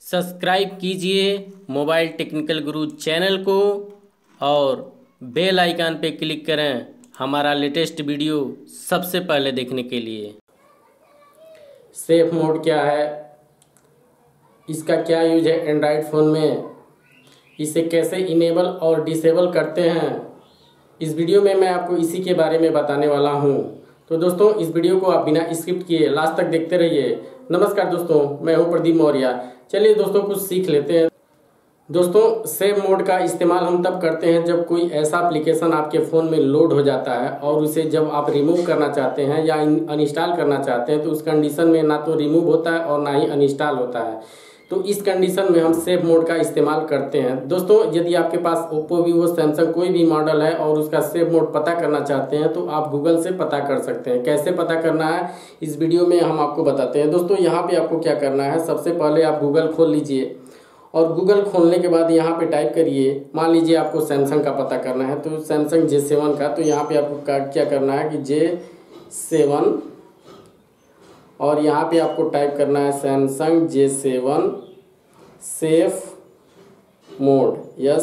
Subscribe कीजिए mobile technical guru channel को और बेल आइकन पे क्लिक करें हमारा लेटेस्ट वीडियो सबसे पहले देखने के लिए। सेफ मोड क्या है, इसका क्या यूज है एंड्रॉयड फ़ोन में, इसे कैसे इनेबल और डिसेबल करते हैं, इस वीडियो में मैं आपको इसी के बारे में बताने वाला हूं। तो दोस्तों इस वीडियो को आप बिना स्किप किए लास्ट तक देखते रहिए। नमस्कार दोस्तों, मैं हूं प्रदीप मौर्य। चलिए दोस्तों कुछ सीख लेते हैं। दोस्तों सेव मोड का इस्तेमाल हम तब करते हैं जब कोई ऐसा एप्लीकेशन आपके फ़ोन में लोड हो जाता है और उसे जब आप रिमूव करना चाहते हैं या अनइंस्टॉल करना चाहते हैं तो उस कंडीशन में ना तो रिमूव होता है और ना ही अनइंस्टॉल होता है। तो इस कंडीशन में हम सेव मोड का इस्तेमाल करते हैं। दोस्तों यदि आपके पास ओप्पो, वीवो, सैमसंग कोई भी मॉडल है और उसका सेव मोड पता करना चाहते हैं तो आप गूगल से पता कर सकते हैं। कैसे पता करना है इस वीडियो में हम आपको बताते हैं। दोस्तों यहाँ पे आपको क्या करना है, सबसे पहले आप गूगल खोल लीजिए और गूगल खोलने के बाद यहाँ पे टाइप करिए, मान लीजिए आपको सैमसंग का पता करना है तो सैमसंग J7 का, तो यहाँ पे आपको क्या करना है कि J7 और यहाँ पे आपको टाइप करना है Samsung J7 safe mode,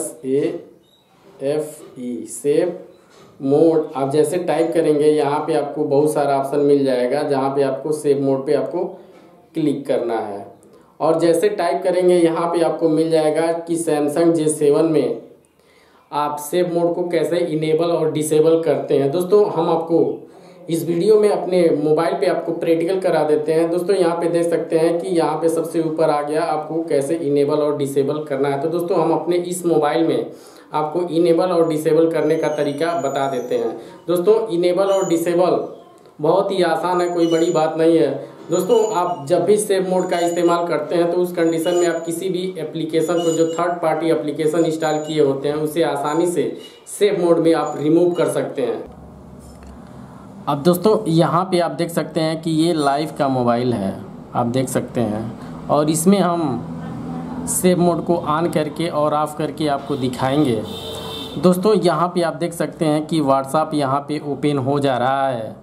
SAFE safe mode. आप जैसे टाइप करेंगे यहाँ पे आपको बहुत सारा ऑप्शन मिल जाएगा जहाँ पे आपको सेफ मोड पे आपको क्लिक करना है और जैसे टाइप करेंगे यहाँ पे आपको मिल जाएगा कि सैमसंग J7 में आप सेव मोड को कैसे इनेबल और डिसेबल करते हैं। दोस्तों हम आपको इस वीडियो में अपने मोबाइल पे आपको प्रैक्टिकल करा देते हैं। दोस्तों यहाँ पे देख सकते हैं कि यहाँ पे सबसे ऊपर आ गया आपको कैसे इनेबल और डिसेबल करना है। तो दोस्तों हम अपने इस मोबाइल में आपको इनेबल और डिसेबल करने का तरीका बता देते हैं। दोस्तों इनेबल और डिसेबल बहुत ही आसान है, कोई बड़ी बात नहीं है। दोस्तों आप जब भी सेव मोड का इस्तेमाल करते हैं तो उस कंडीशन में आप किसी भी एप्लीकेशन को जो थर्ड पार्टी एप्लीकेशन इंस्टॉल किए होते हैं उसे आसानी से सेव मोड में आप रिमूव कर सकते हैं। अब दोस्तों यहाँ पे आप देख सकते हैं कि ये लाइव का मोबाइल है, आप देख सकते हैं, और इसमें हम सेव मोड को ऑन करके और ऑफ करके आपको दिखाएंगे। दोस्तों यहाँ पे आप देख सकते हैं कि व्हाट्सएप यहाँ पे ओपन हो जा रहा है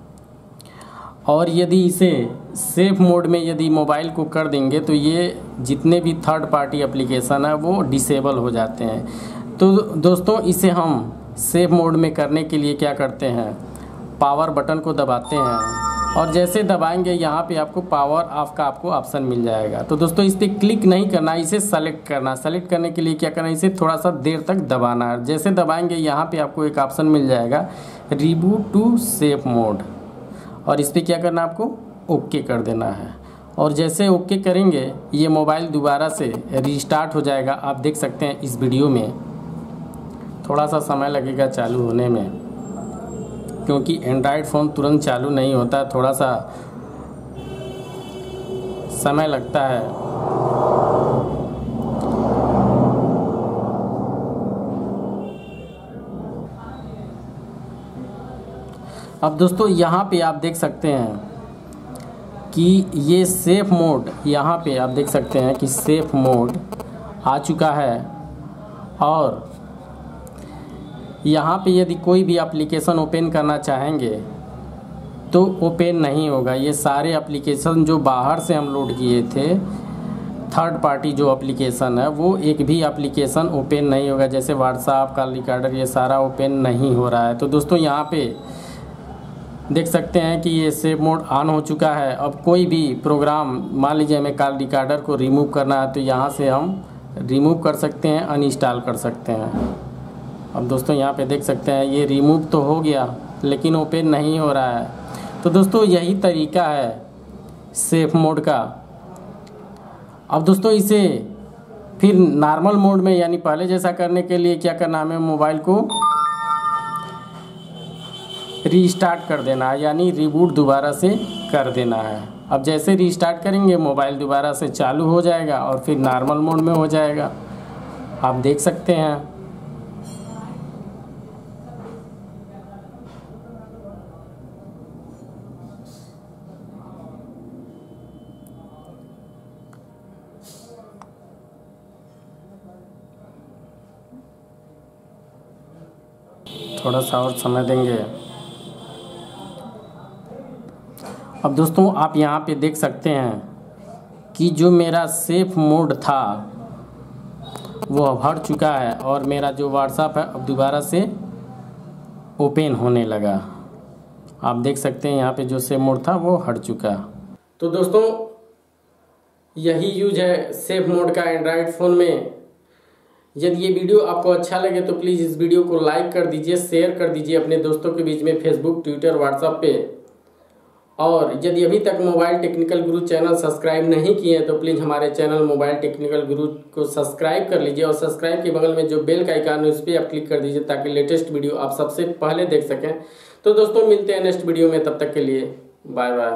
और यदि इसे सेफ मोड में यदि मोबाइल को कर देंगे तो ये जितने भी थर्ड पार्टी एप्लीकेशन है वो डिसेबल हो जाते हैं। तो दोस्तों इसे हम सेफ मोड में करने के लिए क्या करते हैं, पावर बटन को दबाते हैं और जैसे दबाएंगे यहाँ पे आपको पावर ऑफ का आपको ऑप्शन मिल जाएगा। तो दोस्तों इस पर क्लिक नहीं करना, इसे सेलेक्ट करना। सेलेक्ट करने के लिए क्या करना है, इसे थोड़ा सा देर तक दबाना है। जैसे दबाएंगे यहाँ पे आपको एक ऑप्शन मिल जाएगा रिबूट टू सेफ मोड और इस पर क्या करना है, आपको ओके कर देना है। और जैसे ओके करेंगे ये मोबाइल दोबारा से रीस्टार्ट हो जाएगा। आप देख सकते हैं इस वीडियो में थोड़ा सा समय लगेगा चालू होने में क्योंकि एंड्रॉयड फ़ोन तुरंत चालू नहीं होता, थोड़ा सा समय लगता है। अब दोस्तों यहाँ पे आप देख सकते हैं कि ये सेफ मोड, यहाँ पे आप देख सकते हैं कि सेफ मोड आ चुका है और यहाँ पे यदि कोई भी एप्लीकेशन ओपन करना चाहेंगे तो ओपन नहीं होगा। ये सारे एप्लीकेशन जो बाहर से हम लोड किए थे, थर्ड पार्टी जो एप्लीकेशन है, वो एक भी एप्लीकेशन ओपन नहीं होगा। जैसे व्हाट्सएप, कॉल रिकॉर्डर, ये सारा ओपन नहीं हो रहा है। तो दोस्तों यहाँ पे देख सकते हैं कि ये सेव मोड ऑन हो चुका है। अब कोई भी प्रोग्राम, मान लीजिए हमें कॉल रिकॉर्डर को रिमूव करना है तो यहाँ से हम रिमूव कर सकते हैं, अनइंस्टॉल कर सकते हैं। अब दोस्तों यहाँ पे देख सकते हैं ये रिमूव तो हो गया लेकिन ओपन नहीं हो रहा है। तो दोस्तों यही तरीका है सेफ मोड का। अब दोस्तों इसे फिर नॉर्मल मोड में यानी पहले जैसा करने के लिए क्या करना है, हमें मोबाइल को रीस्टार्ट कर देना है, यानी रिबूट दोबारा से कर देना है। अब जैसे रीस्टार्ट करेंगे मोबाइल दोबारा से चालू हो जाएगा और फिर नॉर्मल मोड में हो जाएगा। आप देख सकते हैं। थोड़ा सा और समय देंगे। अब दोस्तों आप यहाँ पे देख सकते हैं कि जो मेरा सेफ मोड था वो अब हट चुका है और मेरा जो व्हाट्सएप है अब दोबारा से ओपन होने लगा। आप देख सकते हैं यहाँ पे जो सेफ मोड था वो हट चुका। तो दोस्तों यही यूज है सेफ मोड का एंड्रॉयड फ़ोन में। यदि ये वीडियो आपको अच्छा लगे तो प्लीज़ इस वीडियो को लाइक कर दीजिए, शेयर कर दीजिए अपने दोस्तों के बीच में, फेसबुक, ट्विटर, व्हाट्सएप पे। और यदि अभी तक mobile technical guru channel subscribe नहीं किए हैं तो प्लीज़ हमारे चैनल मोबाइल टेक्निकल गुरु को सब्सक्राइब कर लीजिए और सब्सक्राइब के बगल में जो बेल का आइकन है उस पर आप क्लिक कर दीजिए ताकि लेटेस्ट वीडियो आप सबसे पहले देख सकें। तो दोस्तों मिलते हैं नेक्स्ट वीडियो में, तब तक के लिए बाय बाय।